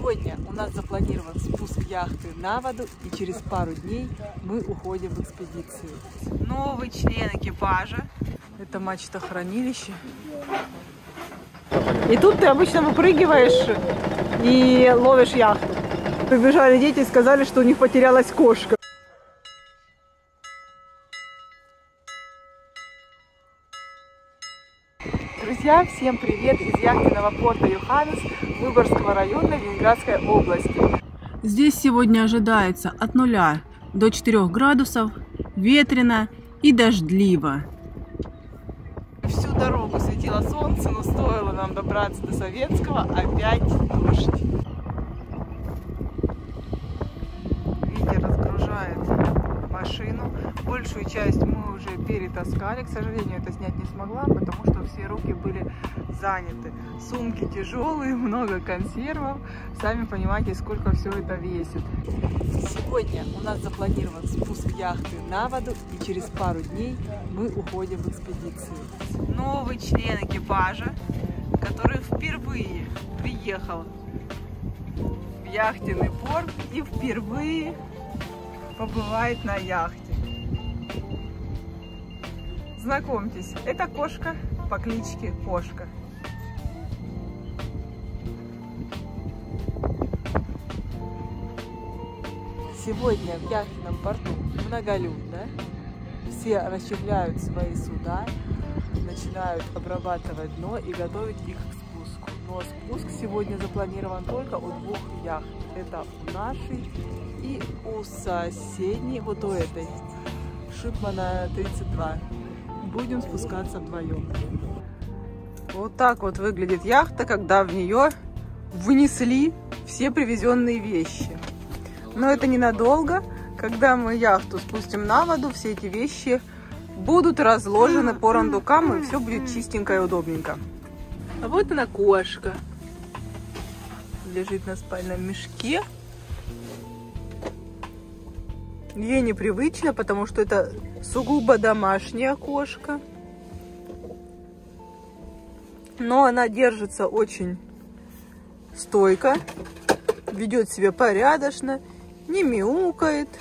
Сегодня у нас запланирован спуск яхты на воду, и через пару дней мы уходим в экспедицию. Новый член экипажа. Это мачта-хранилище. И тут ты обычно выпрыгиваешь и ловишь яхту. Прибежали дети и сказали, что у них потерялась кошка. Друзья, всем привет из яхтенного порта Йоханнес Выборгского района Ленинградской области. Здесь сегодня ожидается от 0 до 4 градусов, ветрено и дождливо. Всю дорогу светило солнце, но стоило нам добраться до Советского, опять дождь. Ветер разгружает машину. Большую часть мы уже перетаскали. К сожалению, это снять не смогла, потому что все руки были заняты. Сумки тяжелые, много консервов. Сами понимаете, сколько все это весит. Сегодня у нас запланирован спуск яхты на воду, и через пару дней мы уходим в экспедицию. Новый член экипажа, который впервые приехал в яхтенный порт и впервые побывает на яхте. Знакомьтесь, это кошка по кличке Кошка. Сегодня в яхтенном порту многолюдно. Все расчехляют свои суда, начинают обрабатывать дно и готовить их к спуску. Но спуск сегодня запланирован только у двух яхт. Это у нашей и у соседней, вот у этой, Шипмана 32. Будем спускаться вдвоем. Вот так вот выглядит яхта, когда в нее вынесли все привезенные вещи. Но это ненадолго. Когда мы яхту спустим на воду, все эти вещи будут разложены по рундукам, и все будет чистенько и удобненько. А вот она, Кошка. Лежит на спальном мешке. Ей непривычно, потому что это сугубо домашняя кошка. Но она держится очень стойко, ведет себя порядочно, не мяукает.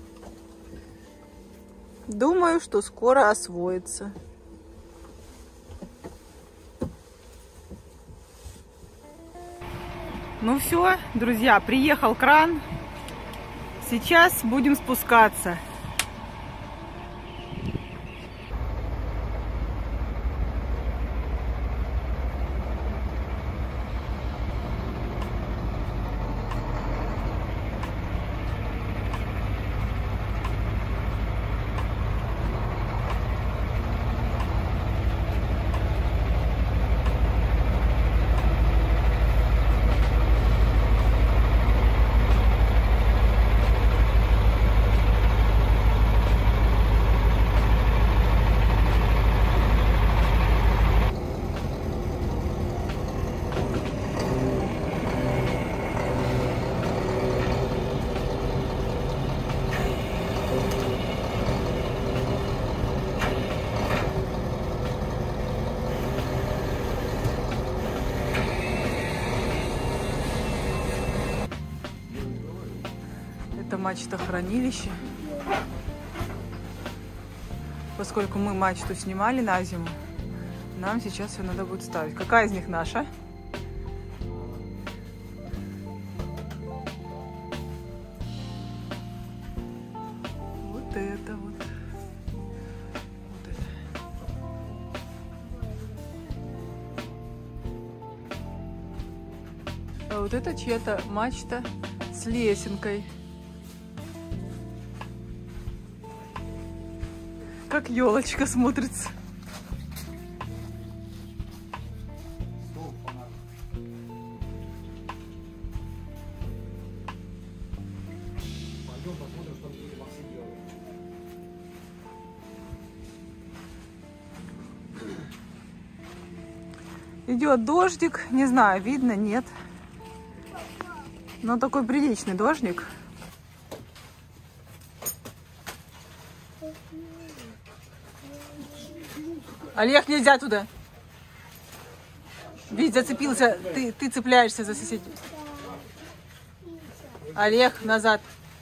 Думаю, что скоро освоится. Ну все, друзья, приехал кран. Сейчас будем спускаться. Это мачта-хранилище. Поскольку мы мачту снимали на зиму, нам сейчас ее надо будет ставить. Какая из них наша? Вот это вот. Вот это. А вот это чья-то мачта с лесенкой. Как елочка смотрится. Идет дождик, не знаю, видно, нет. Но такой приличный дождик. Олег, нельзя туда. Видишь, зацепился. Ты цепляешься за соседей. Олег, назад.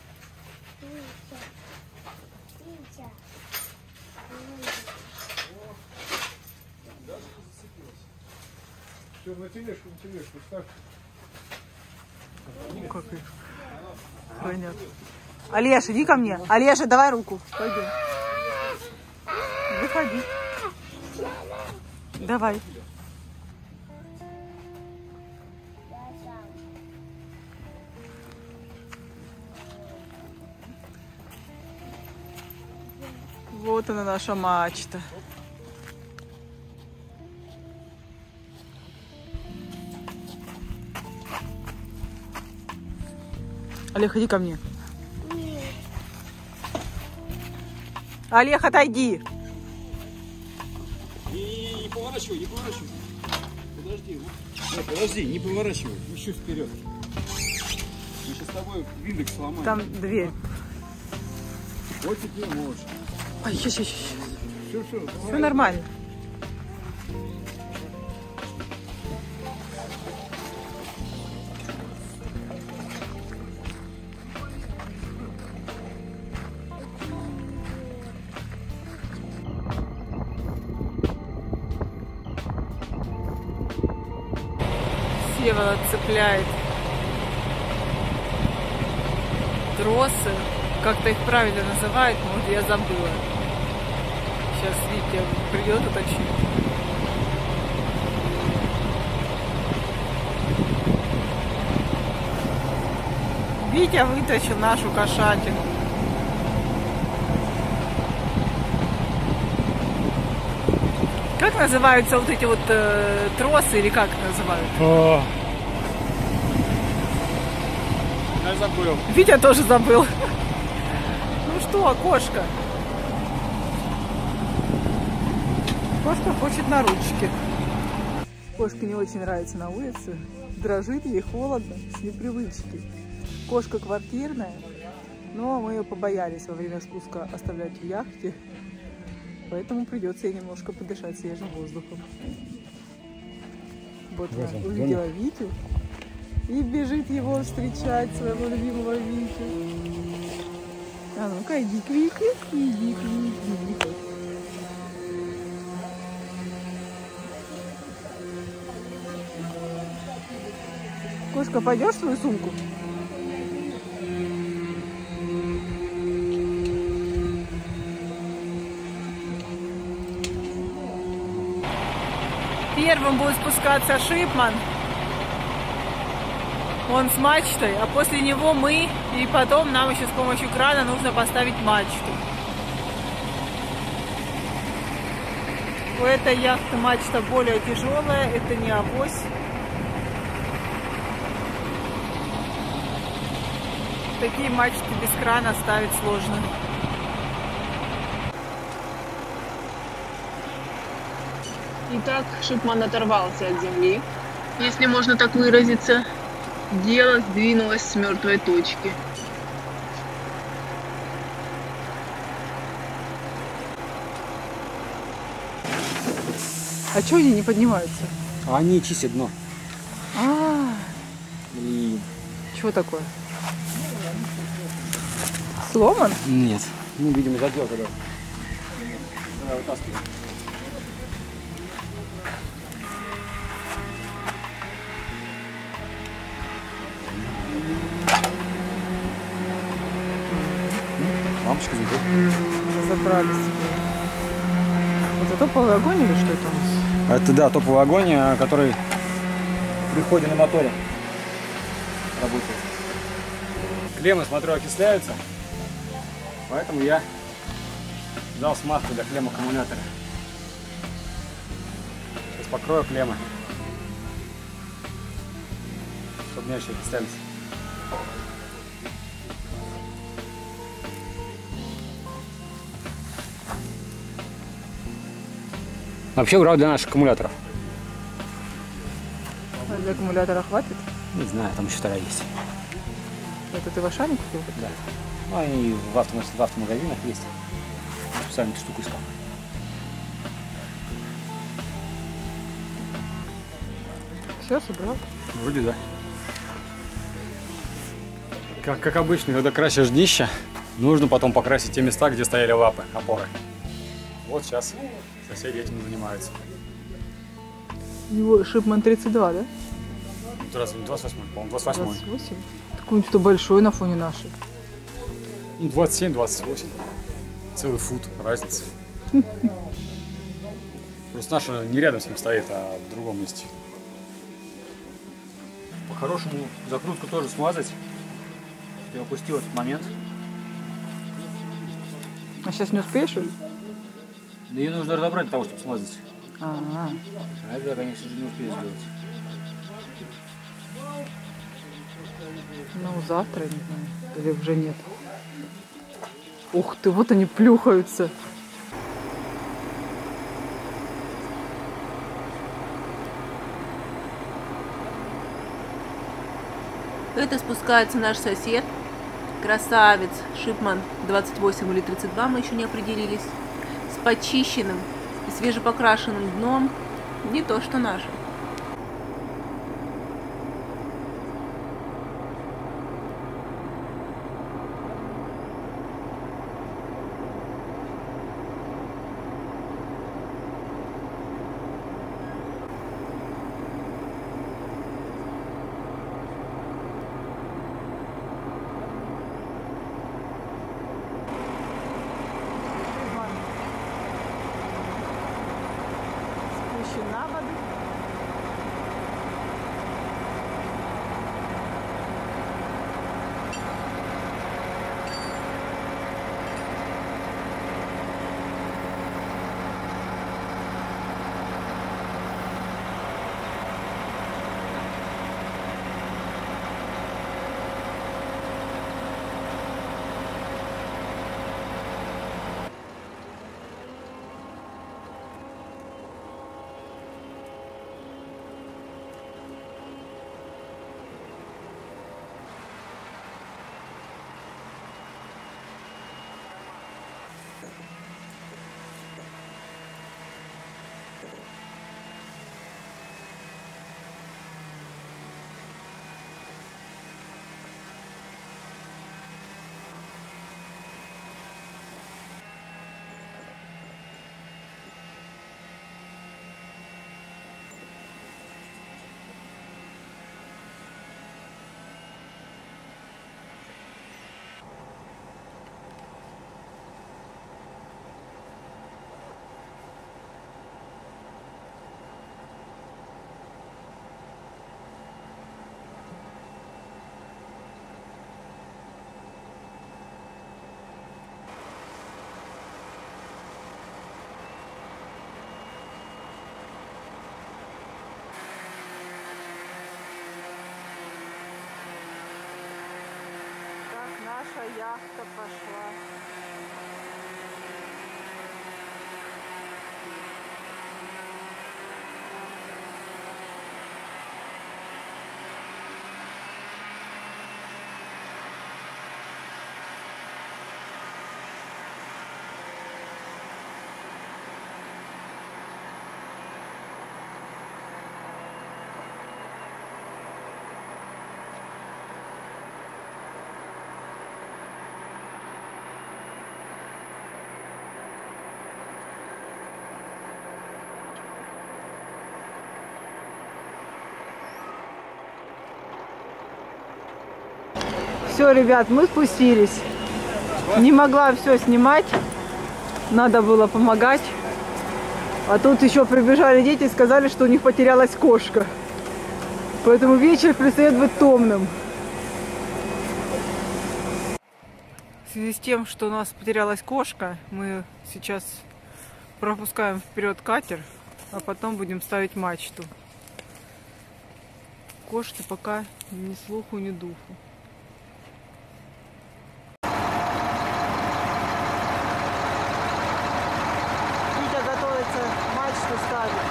Все, на тележку, ставь. Как их хранят. Олеж, иди ко мне. Олеша, давай руку. Пойдем. Выходи. Давай. Вот она, наша мачта. Олег, иди ко мне. Олег, отойди. Не поворачивай, не поворачивай. Подожди. Нет, подожди, не поворачивай. Еще вперед. Мы сейчас с тобой индекс сломаем. Там дверь. Вот теперь можешь. Ай, Все, все нормально. Сева цепляет тросы, как-то их правильно называют, но вот я забыла. Сейчас Витя придет уточнить. Витя вытащил нашу кошатину. Как называются вот эти вот тросы, или как это называют? Я забыл. Витя тоже забыл. Ну что, кошка? Кошка хочет на ручки. Кошке не очень нравится на улице. Дрожит, ей холодно, с непривычки. Кошка квартирная, но мы ее побоялись во время спуска оставлять в яхте. Поэтому придется ей немножко подышать свежим воздухом. Вот она увидела Витю и бежит его встречать, своего любимого Витю. А ну-ка, иди к Вите, иди к Вите. Кошка, пойдешь в свою сумку? Первым будет спускаться Шипман. Он с мачтой, а после него мы. И потом нам еще с помощью крана нужно поставить мачту. У этой яхты мачта более тяжелая, это не авось. Такие мачты без крана ставить сложно. Итак, Шипман оторвался от земли, если можно так выразиться. Дело сдвинулось с мертвой точки. А чего они не поднимаются? Они чистят дно. И... Чего такое? Сломан? Нет. Ну, видимо, задел когда. Давай вытаскивай. Лампочка задел. Разобрались. Это топовый огонь или что это у нас? Это, да, топовый огонь, который при ходе на моторе работает. Клеммы, смотрю, окисляются, поэтому я дал смазку для клемм аккумулятора. Сейчас покрою клеммы, чтобы не окислялись. Вообще ура для наших аккумуляторов. А для аккумулятора хватит? Не знаю, там еще вторая есть. Это ты в Ашане купил? Да. Ну, они в автомагазинах есть. Специальную штуку искал. Все, собрал? Вроде да. Как обычно, когда красишь днище, нужно потом покрасить те места, где стояли лапы, опоры. Вот сейчас соседи этим занимаются. У него Шипман 32, да? 28, по-моему, 28. 28? Такой он что большой на фоне нашей. 27-28. Целый фут разница. Просто наша не рядом с ним стоит, а в другом месте. По-хорошему закрутку тоже смазать. Я упустил этот момент. А сейчас не успеешь? Да ее нужно разобрать для того, чтобы смазать. А это я, конечно же, не успею сделать. Ну, завтра, не знаю. Или уже нет. Ух ты, вот они плюхаются. Это спускается наш сосед, красавец Шипман 28 или 32, мы еще не определились, с почищенным и свежепокрашенным дном, не то что наши. На воду. Наша яхта пошла. Все, ребят, мы спустились. Не могла все снимать. Надо было помогать. А тут еще прибежали дети и сказали, что у них потерялась кошка. Поэтому вечер предстоит быть томным. В связи с тем, что у нас потерялась кошка, мы сейчас пропускаем вперед катер, а потом будем ставить мачту. Кошки пока ни слуху, ни духу. Мачту ставит.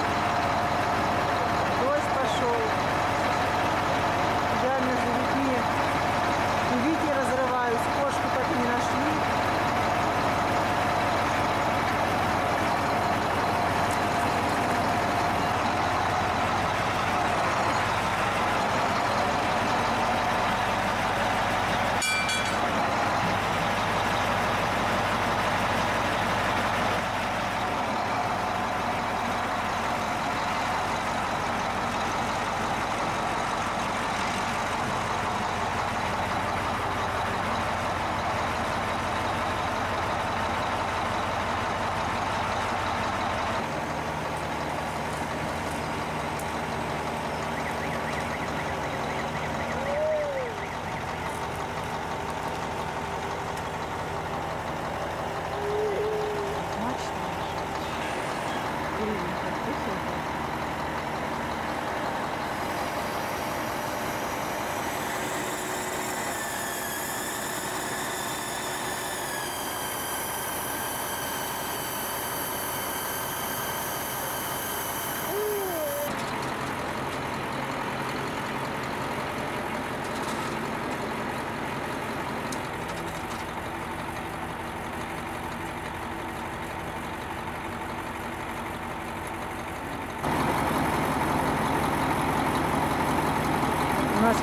Дождь пошел. Я между людьми и Вики разрываюсь. Кошку так и не нашли.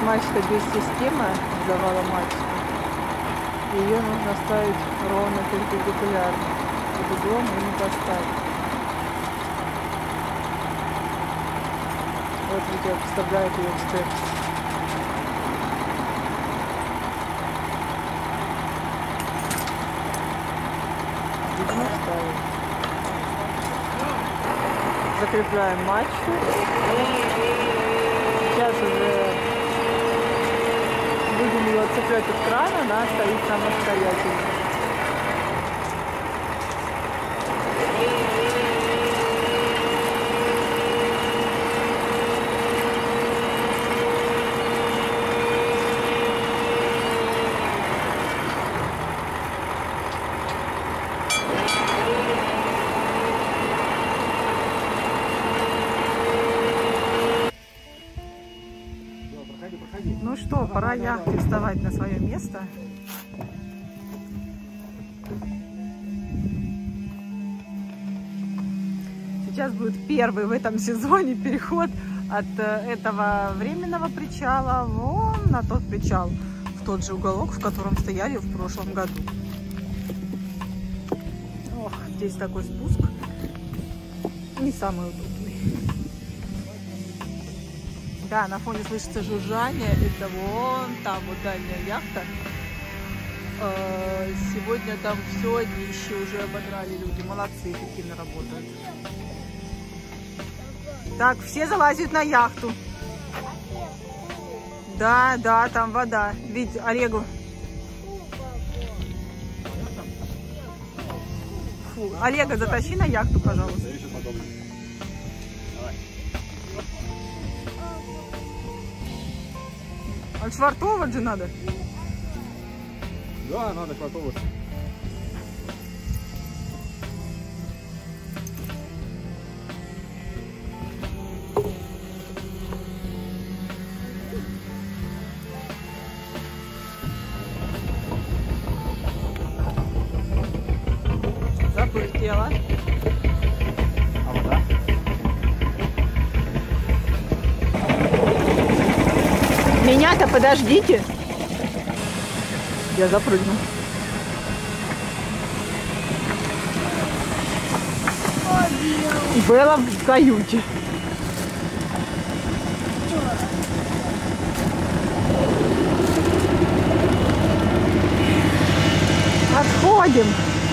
мачта без системы завала мачты. Ее нужно ставить ровно перпендикулярно. Под углом и не поставить. Вот видео представляет ее эксперт. Видно, ставить. Закрепляем мачту. Сейчас уже будем ее отцеплять от крана, она стоит самостоятельно. Ну что, пора яхте вставать на свое место. Сейчас будет первый в этом сезоне переход от этого временного причала вон на тот причал, в тот же уголок, в котором стояли в прошлом году. Ох, здесь такой спуск не самый удобный. Да, на фоне слышится жужжание, это вон там вот дальняя яхта. Сегодня там все днище уже ободрали люди, молодцы, эффективно работают. Так, все залазят на яхту. Да, да, там вода. Видите, Олегу. Фу. Олега, затащи на яхту, пожалуйста. Отшвартовать же надо. Да, надо швартовать. Запустила. А вода? Меня-то подождите. Я запрыгну. Белла в каюте. Отходим.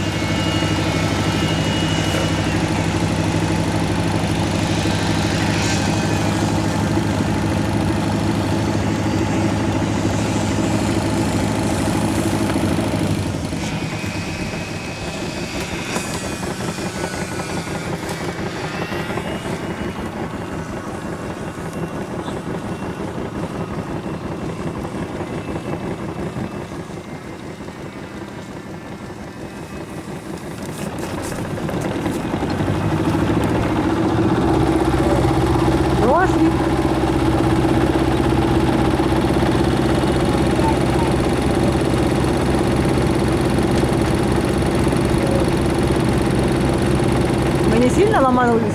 Мы не сильно ломанулись?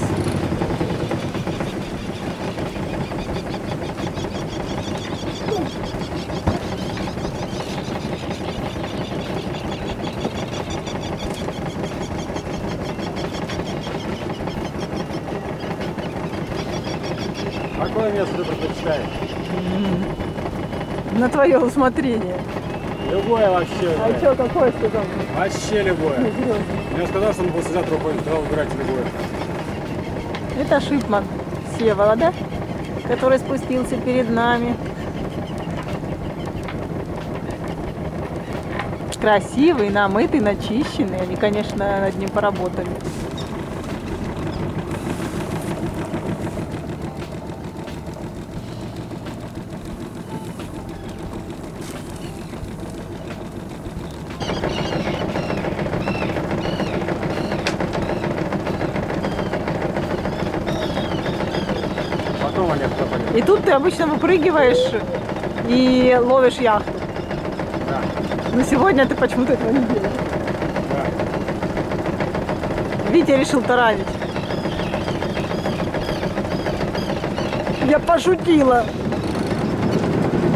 Какое место ты предпочитаешь? На твое усмотрение. Любое вообще. А что, какое сказал? Вообще любое. Я сказал, что мы послезавтра уходим, сказал, выбирайте любое. Это Шипман Всеволод, да? Который спустился перед нами. Красивый, намытый, начищенный. Они, конечно, над ним поработали. И тут ты обычно выпрыгиваешь и ловишь яхту. Да. Но сегодня ты почему-то этого не делаешь. Да. Витя решил таранить. Я пошутила.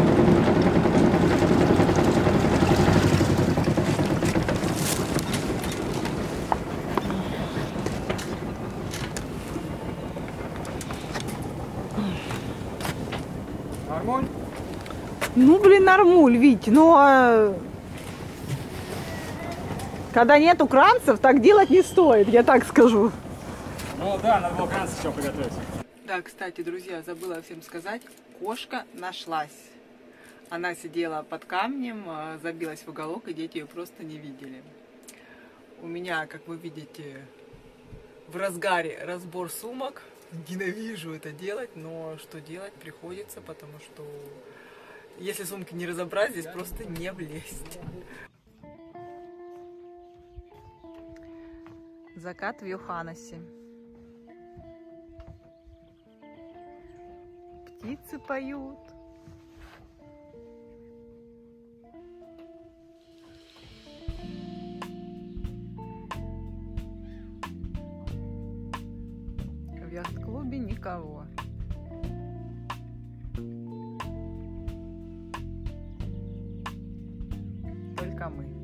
Ну, блин, нормуль, Вить, но когда нет укранцев, так делать не стоит, я так скажу. Ну да, надо было укранцев еще приготовить. Да, кстати, друзья, забыла всем сказать, кошка нашлась. Она сидела под камнем, забилась в уголок, и дети ее просто не видели. У меня, как вы видите, в разгаре разбор сумок. Ненавижу это делать, но что делать приходится, потому что если сумки не разобрать, здесь просто не влезть. Закат в Йоханнесе. Птицы поют. В яхт-клубе никого. Только мы.